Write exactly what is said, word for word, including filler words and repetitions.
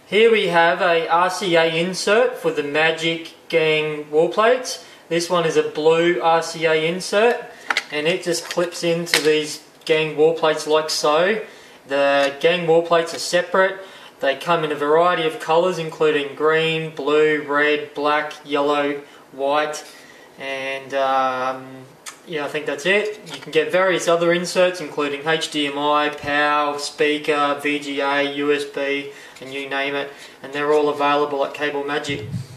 Here we have a R C A insert for the Magic Gang wall plates. This one is a blue R C A insert, and it just clips into these Gang wall plates like so. The Gang wall plates are separate. They come in a variety of colours, including green, blue, red, black, yellow, white, and um, yeah, I think that's it. You can get various other inserts, including H D M I, PAL, speaker, V G A, U S B, and you name it, and they're all available at Cable Magic.